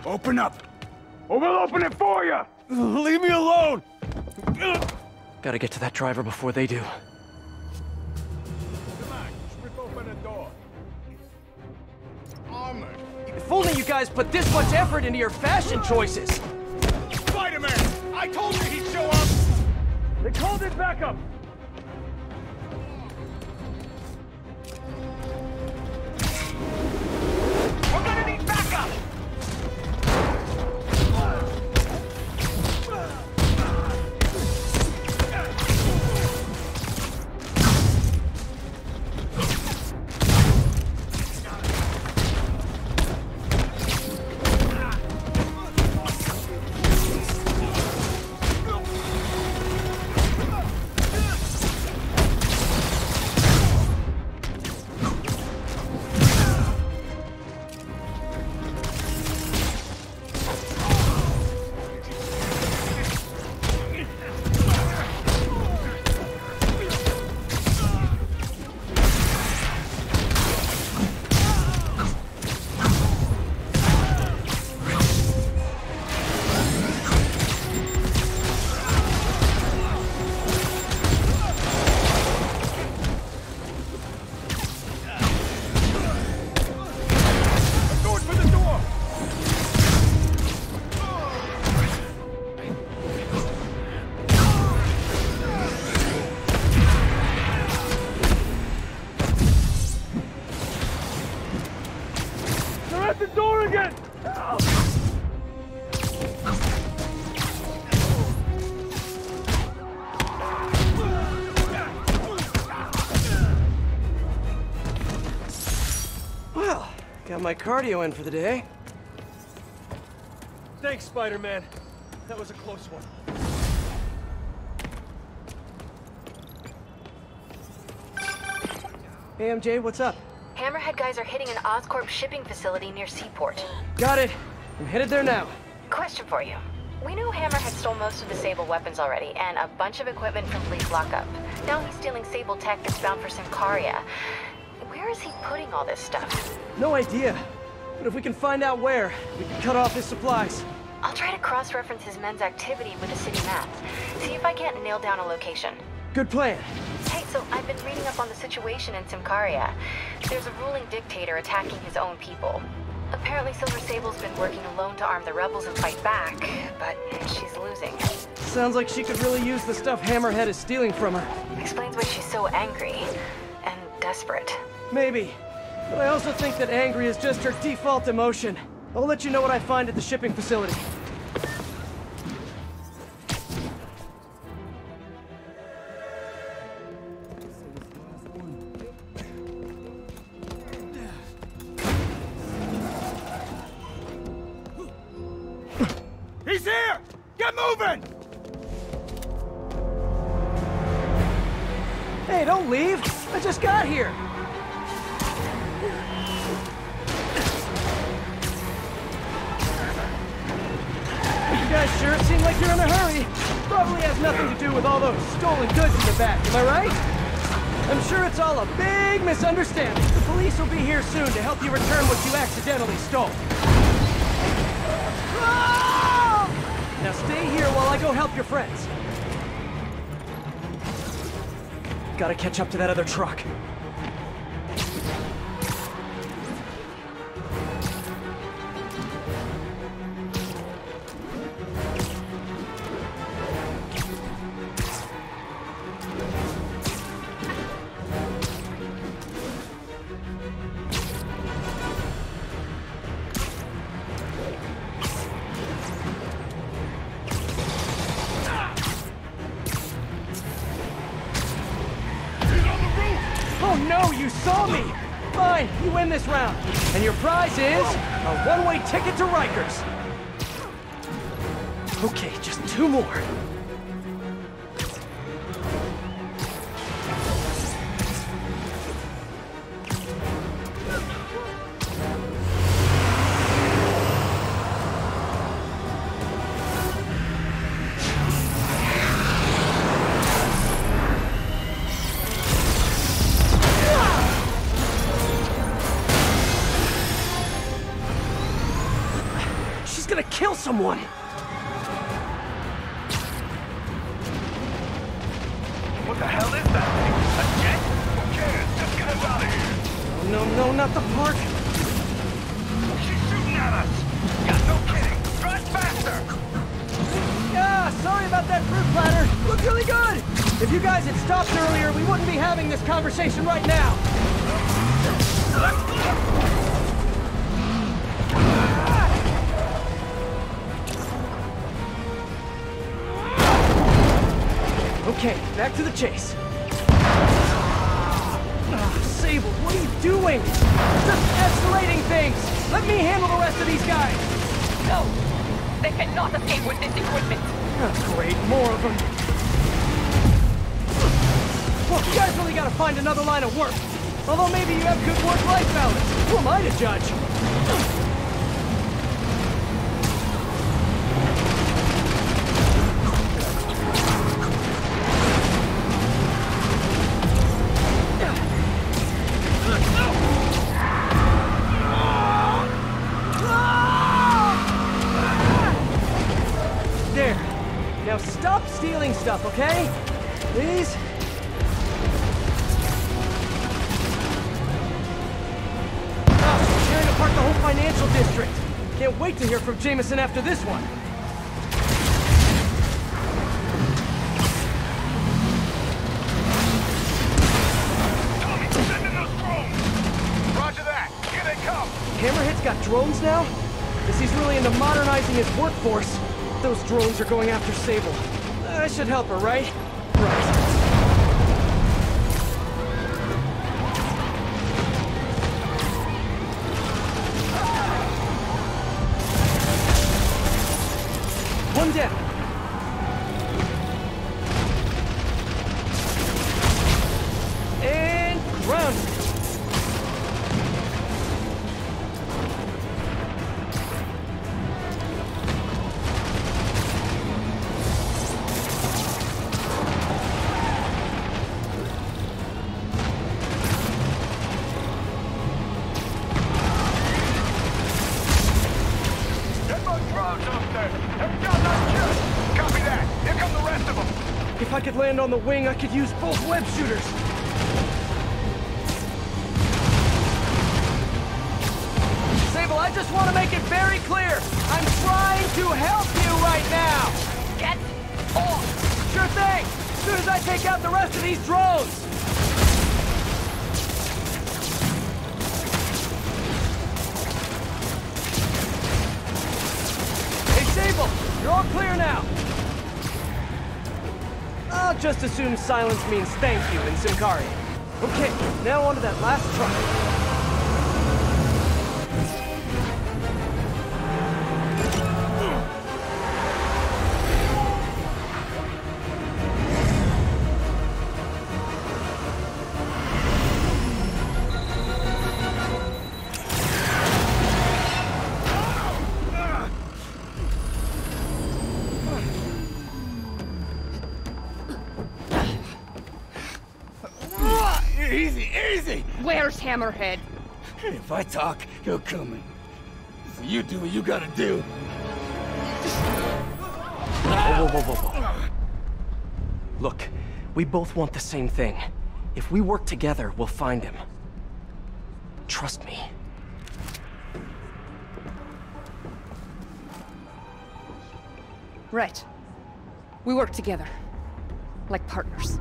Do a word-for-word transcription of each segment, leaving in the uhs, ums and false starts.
Open up, or we'll open it for you! Leave me alone! Gotta get to that driver before they do. Come on, strip open the door. Armor. If only you guys put this much effort into your fashion choices! Spider-Man! I told you he'd show up! They called it backup! We're gonna need backup! At the door again! Well, got my cardio in for the day. Thanks, Spider-Man. That was a close one. Hey, M J, what's up? Hammerhead guys are hitting an Oscorp shipping facility near Seaport. Got it. I'm headed there now. Question for you. We know Hammerhead stole most of the Sable weapons already, and a bunch of equipment from police lockup. Now he's stealing Sable tech that's bound for Symkaria. Where is he putting all this stuff? No idea. But if we can find out where, we can cut off his supplies. I'll try to cross-reference his men's activity with the city map. See if I can't nail down a location. Good plan. Hey, so I've been reading up on the situation in Symkaria. There's a ruling dictator attacking his own people. Apparently Silver Sable's been working alone to arm the rebels and fight back, but she's losing. Sounds like she could really use the stuff Hammerhead is stealing from her. Explains why she's so angry and desperate. Maybe. But I also think that angry is just her default emotion. I'll let you know what I find at the shipping facility. He's here! Get moving! Hey, don't leave! I just got here! You guys sure seem like you're in a hurry. Probably has nothing to do with all those stolen goods in the back, am I right? I'm sure it's all a big misunderstanding. The police will be here soon to help you return what you accidentally stole. Now stay here while I go help your friends. Gotta catch up to that other truck. Oh no, you saw me! Fine, you win this round. And your prize is a one-way ticket to Rikers. Okay, just two more. kill someone! What the hell is that thing? A jet? Who cares? Just get us out of here. No, no, not the park! She's shooting at us! Yeah, no kidding! Drive faster! Yeah, sorry about that fruit platter. Looked really good! If you guys had stopped earlier, we wouldn't be having this conversation right now. Okay, back to the chase. Ah, Sable, what are you doing? Just escalating things! Let me handle the rest of these guys! No! They cannot escape with this equipment! Oh, great, more of them. Well, you guys really gotta find another line of work. Although maybe you have good work-life balance. Who am I to judge? There. Now stop stealing stuff, okay? Please? Oh, tearing apart the whole financial district. Can't wait to hear from Jameson after this one. Tommy, send in those drones! Roger that! Here they come! Hammerhead's got drones now? Guess he's really into modernizing his workforce. Those drones are going after Sable. I should help her, right? Right. One down. And grounded. Get those drones up there! Every got not killed! Copy that! Here come the rest of them! If I could land on the wing, I could use both web shooters. Sable, I just want to make it very clear. I'm trying to help you right now. Get off! Sure thing. As soon as I take out the rest of these drones. Hey, Sable, you're all clear now. I'll just assume silence means thank you in Simcaria. Okay, now on to that last truck. Easy, easy! Where's Hammerhead? If I talk, he'll come in. So you do what you gotta do. Whoa, whoa, whoa, whoa, whoa. Look, we both want the same thing. If we work together, we'll find him. Trust me. Right. We work together. Like partners.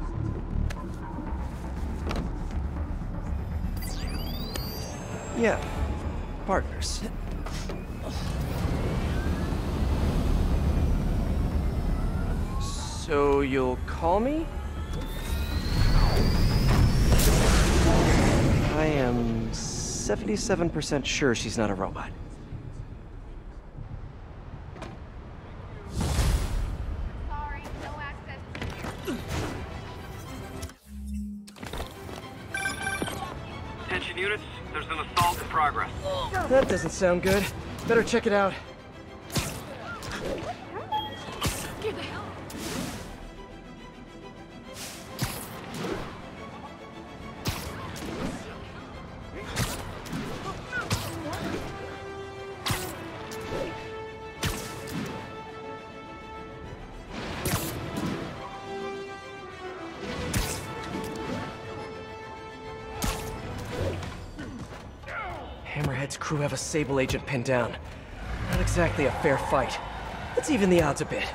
Yeah, partners. So you'll call me? I am seventy-seven percent sure she's not a robot. Sorry, no access. Attention units, there's an assault in progress. That doesn't sound good. Better check it out. Get the hell. Hammerhead's crew have a Sable agent pinned down. Not exactly a fair fight. Let's even the odds a bit.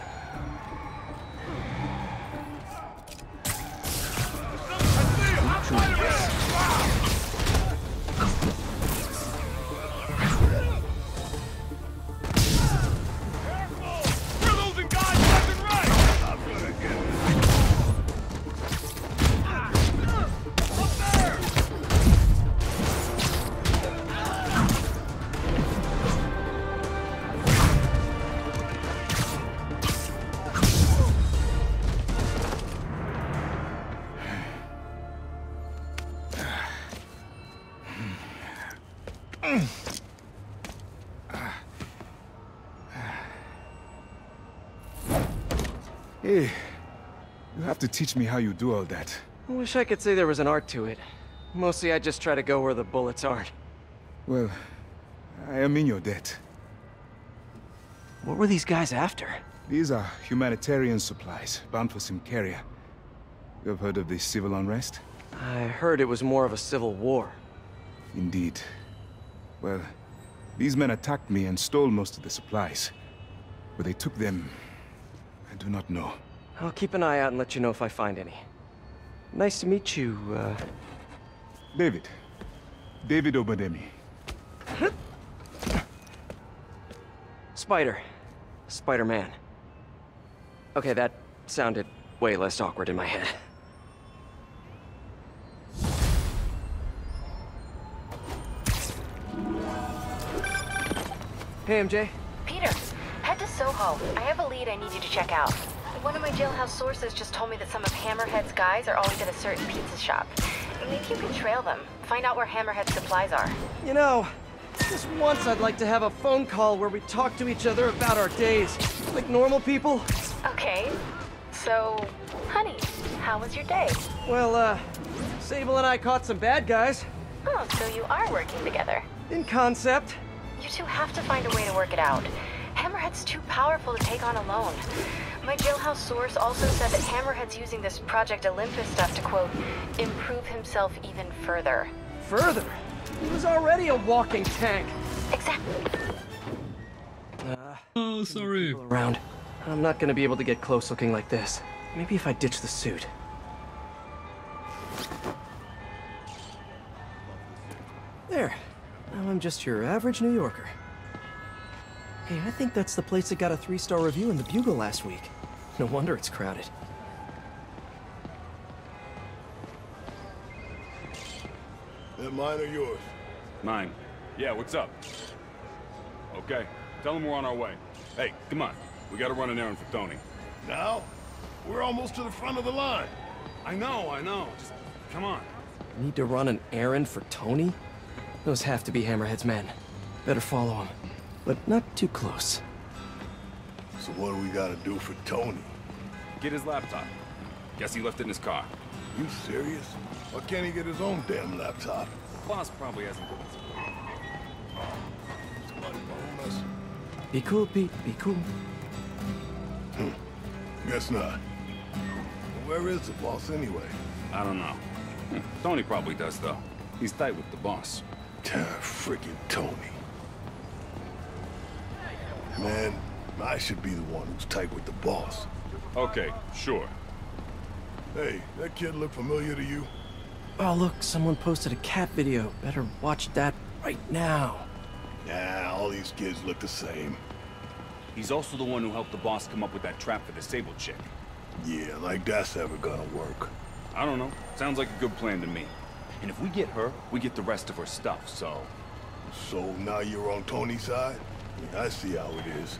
Hey, you have to teach me how you do all that. I wish I could say there was an art to it. Mostly I just try to go where the bullets aren't. Well, I am in your debt. What were these guys after? These are humanitarian supplies, bound for Symkaria. You have heard of the civil unrest? I heard it was more of a civil war. Indeed. Well, these men attacked me and stole most of the supplies. Where they took them, I do not know. I'll keep an eye out and let you know if I find any. Nice to meet you, uh... David. David Obademi. Spider. Spider-Man. Okay, that sounded way less awkward in my head. Hey, M J. Peter, head to Soho. I have a lead I need you to check out. One of my jailhouse sources just told me that some of Hammerhead's guys are always at a certain pizza shop. Maybe you can trail them. Find out where Hammerhead's supplies are. You know, just once I'd like to have a phone call where we talk to each other about our days. Like normal people. Okay. So, honey, how was your day? Well, uh, Sable and I caught some bad guys. Oh, so you are working together. In concept. You two have to find a way to work it out. Hammerhead's too powerful to take on alone. My jailhouse source also said that Hammerhead's using this Project Olympus stuff to, quote, improve himself even further. Further? He was already a walking tank. Exactly. Uh, Oh, sorry. around. I'm not gonna be able to get close looking like this. Maybe if I ditch the suit. There. Now I'm just your average New Yorker. Hey, I think that's the place that got a three-star review in the Bugle last week. No wonder it's crowded. That mine or yours? Mine. Yeah, what's up? Okay, tell him we're on our way. Hey, come on. We gotta run an errand for Tony. Now? We're almost to the front of the line. I know, I know. Just come on. Need to run an errand for Tony? Those have to be Hammerhead's men. Better follow him. But not too close. So what do we gotta do for Tony? Get his laptop. Guess he left it in his car. You serious? Why can't he get his own damn laptop? Boss probably hasn't given Somebody phone us? Be cool, Pete. Be cool. Guess not. Where is the boss anyway? I don't know. Tony probably does, though. He's tight with the boss. Freaking Tony. Man, I should be the one who's tight with the boss. Okay, sure. Hey, that kid look familiar to you? Oh, look, someone posted a cat video. Better watch that right now. Nah, all these kids look the same. He's also the one who helped the boss come up with that trap for the Sable chick. Yeah, like that's ever gonna work. I don't know. Sounds like a good plan to me. And if we get her, we get the rest of her stuff, so... So now you're on Tony's side? Yeah, I see how it is.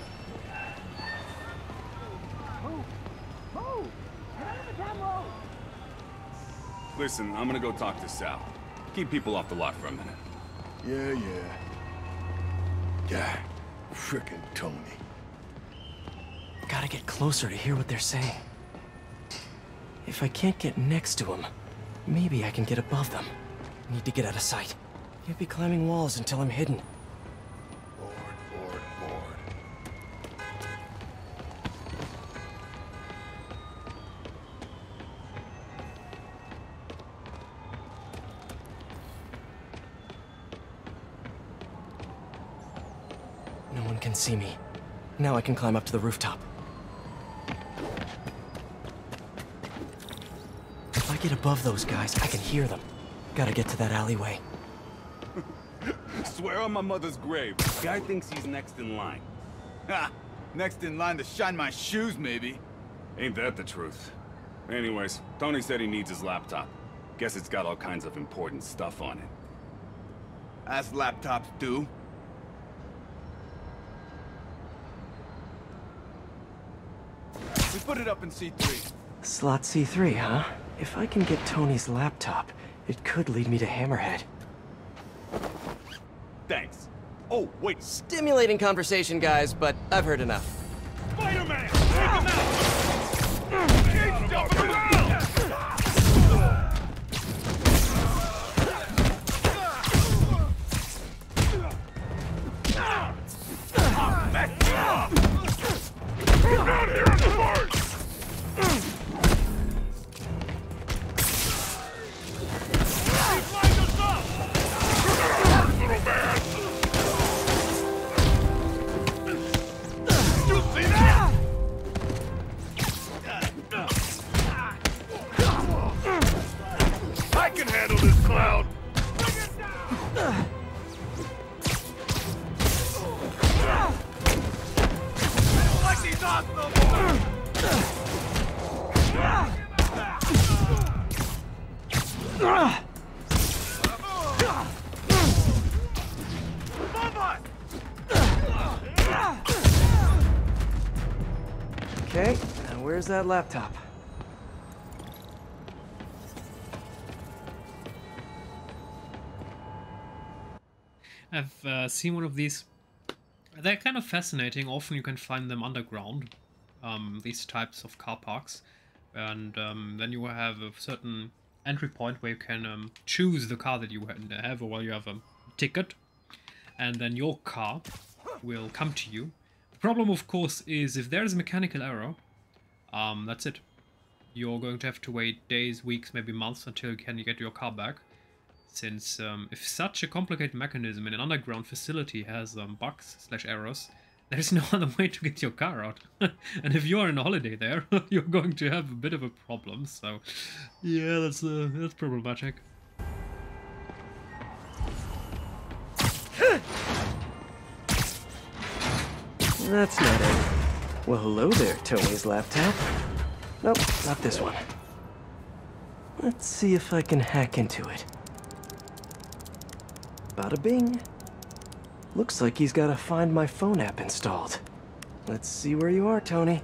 Listen, I'm gonna go talk to Sal. Keep people off the lot for a minute. Yeah, yeah. Yeah, frickin' Tony. Gotta get closer to hear what they're saying. If I can't get next to them, maybe I can get above them. Need to get out of sight. Can't be climbing walls until I'm hidden. Board, board, board. can see me. Now I can climb up to the rooftop. If I get above those guys, I can hear them. Gotta get to that alleyway. Swear on my mother's grave, guy thinks he's next in line. Ha! Next in line to shine my shoes, maybe. Ain't that the truth? Anyways, Tony said he needs his laptop. Guess it's got all kinds of important stuff on it. As laptops do. We put it up in C three. Slot C three, huh? If I can get Tony's laptop, it could lead me to Hammerhead. Thanks. Oh, wait. Stimulating conversation, guys, but I've heard enough. Spider-Man! Take him out! He's jumping around! Mess you up! Get down here on the march! He's lined us up! Little man! You see that? I can handle this clown! Like these hospital boys! Okay, now where's that laptop? I've uh, seen one of these. They're kind of fascinating. Often you can find them underground, um, these types of car parks. And um, then you have a certain entry point where you can um, choose the car that you have, or you have a ticket. And then your car will come to you. The problem, of course, is if there is a mechanical error, um, that's it. You're going to have to wait days, weeks, maybe months until you can get your car back. Since um, if such a complicated mechanism in an underground facility has um, bugs slash errors, there's no other way to get your car out. And if you're on a holiday there, you're going to have a bit of a problem. So, yeah, that's uh, that's problematic. That's not it. Well, hello there, Tony's laptop. Nope, not this one. Let's see if I can hack into it. Bada bing. Looks like he's got a Find My Phone app installed. Let's see where you are, Tony.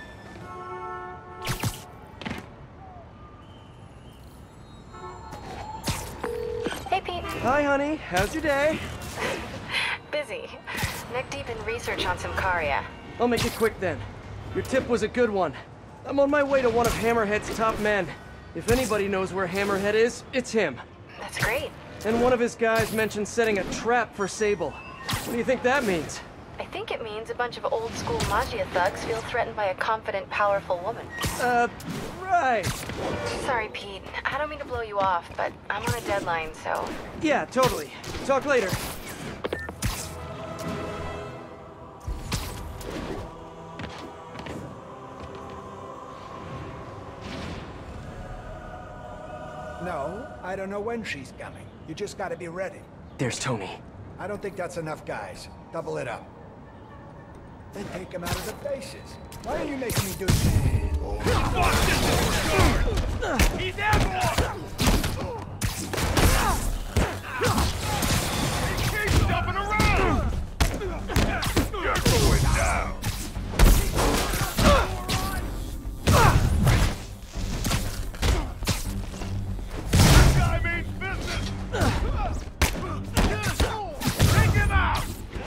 Hey, Pete. Hi, honey. How's your day? Busy. Neck deep in research on Symkaria. I'll make it quick then. Your tip was a good one. I'm on my way to one of Hammerhead's top men. If anybody knows where Hammerhead is, it's him. That's great. And one of his guys mentioned setting a trap for Sable. What do you think that means? I think it means a bunch of old-school Magia thugs feel threatened by a confident, powerful woman. Uh, right. Sorry, Pete. I don't mean to blow you off, but I'm on a deadline, so... Yeah, totally. Talk later. No, I don't know when she's coming. You just gotta be ready. There's Tony. I don't think that's enough, guys. Double it up. Then take him out of the bases. Why are you making me do this? He's airborne! He keeps jumping around! You're going down! This guy means business! Take him out!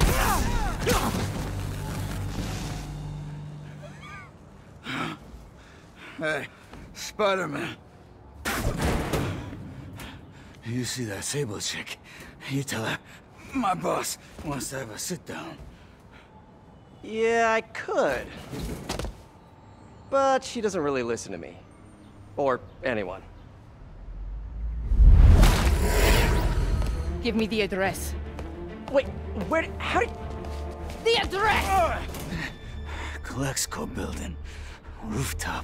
Hey, Spider-Man. You see that Sable chick? You tell her, my boss wants to have a sit-down. Yeah, I could. But she doesn't really listen to me. Or anyone. Give me the address. Wait, where, how did... The address! Colexco building. Rooftop.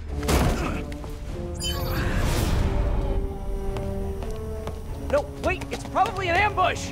No, wait, it's probably an ambush!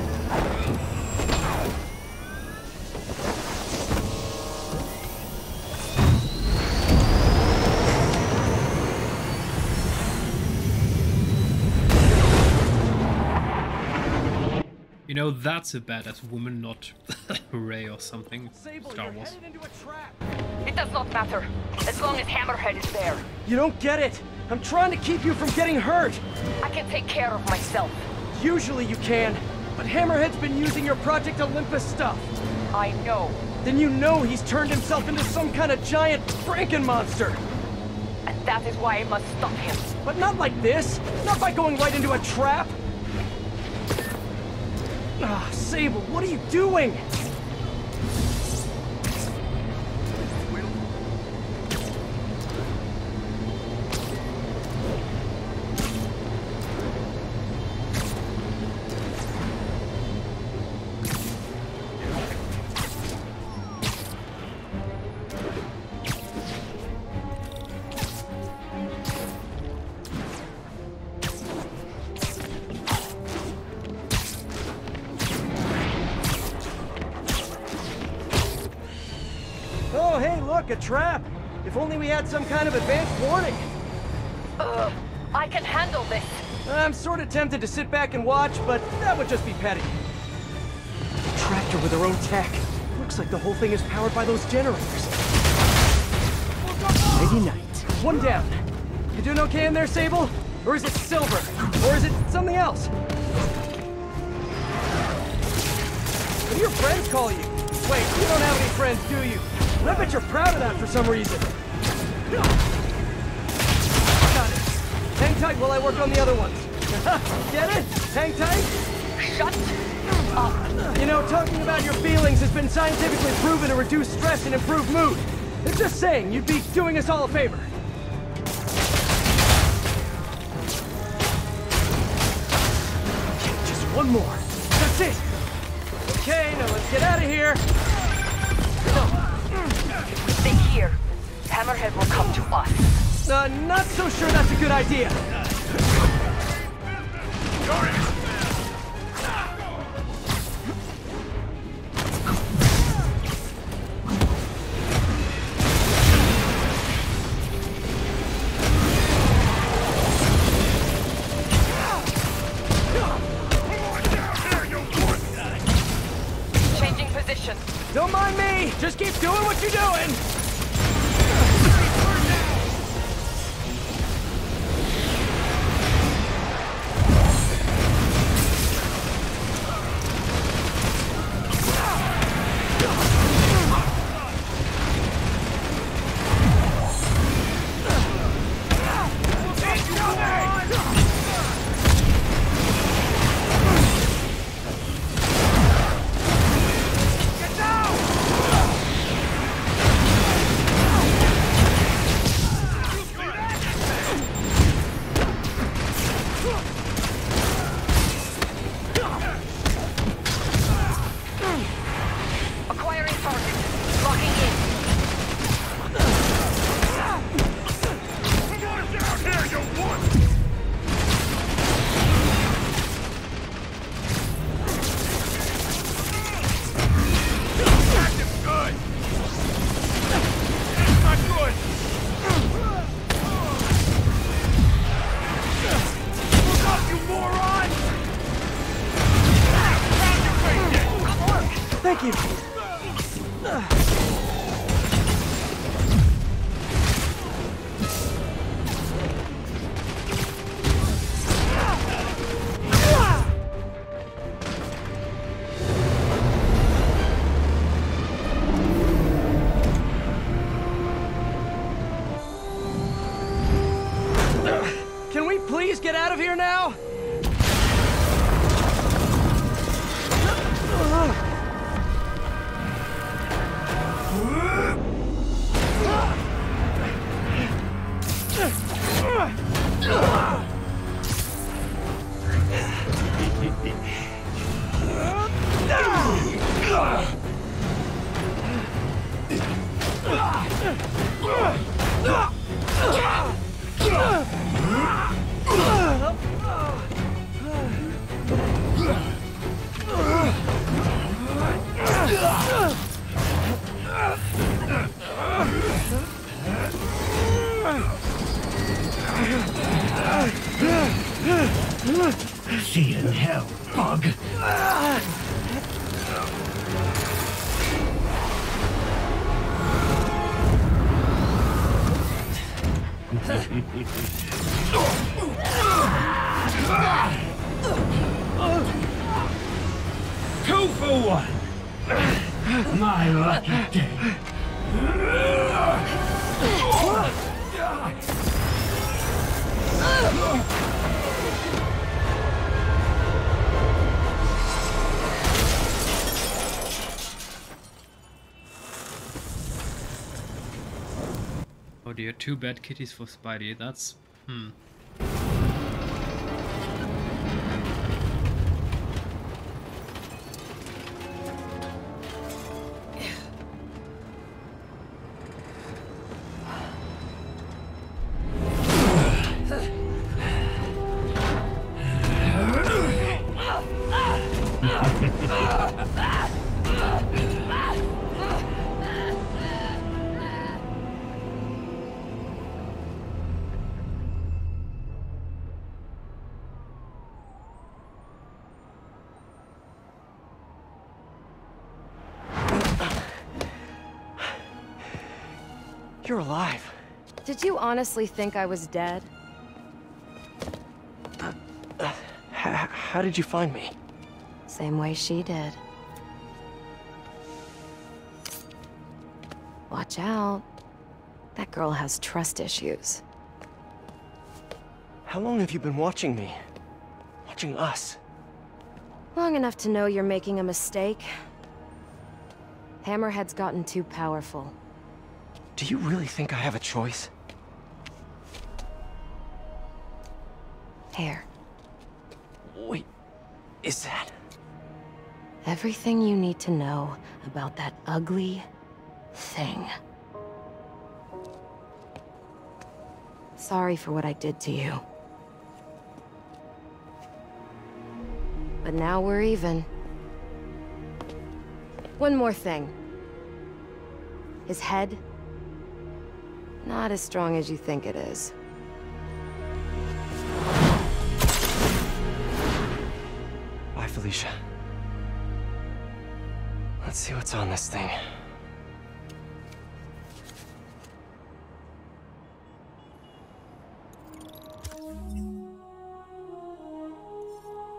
You know, that's a badass woman, not Ray or something. Sable, Star you're Wars. headed into a trap. It does not matter, as long as Hammerhead is there. You don't get it. I'm trying to keep you from getting hurt. I can take care of myself. Usually you can, but Hammerhead's been using your Project Olympus stuff. I know. Then you know he's turned himself into some kind of giant Franken-monster. And that is why I must stop him. But not like this. Not by going right into a trap. Ah, Sable, what are you doing? Oh, hey, look, a trap. If only we had some kind of advanced warning. Ugh, I can handle this. I'm sort of tempted to sit back and watch, but that would just be petty. A tractor with their own tech. Looks like the whole thing is powered by those generators. Nighty night. One down. You doing okay in there, Sable? Or is it silver? Or is it something else? What do your friends call you? Wait, you don't have any friends, do you? I bet you're proud of that for some reason. Got it. Hang tight while I work on the other ones. Get it? Hang tight? Shut up. You know, talking about your feelings has been scientifically proven to reduce stress and improve mood. It's just saying, you'd be doing us all a favor. Okay, just one more. That's it. Okay, now let's get out of here. Stay here. Hammerhead will come to us. Uh, not so sure that's a good idea. Changing position. Don't mind me. Just keep doing what you're doing. Acquiring target. Locking in. Here, you want! Active good! Not good! Look up, you moron! Good work. Thank you. Can we please get out of here now? See you in hell, bug. Two for one. My lucky day. Oh dear, two bad kitties for Spidey. That's hmm. You're alive. Did you honestly think I was dead? Uh, uh, h- how did you find me? Same way she did. Watch out. That girl has trust issues. How long have you been watching me? Watching us? Long enough to know you're making a mistake. Hammerhead's gotten too powerful. Do you really think I have a choice? Here. Wait, is that... Everything you need to know about that ugly thing. Sorry for what I did to you. But now we're even. One more thing. His head, not as strong as you think it is. Bye, Felicia. Let's see what's on this thing.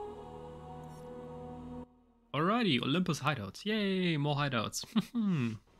Alrighty, Olympus hideouts. Yay, more hideouts.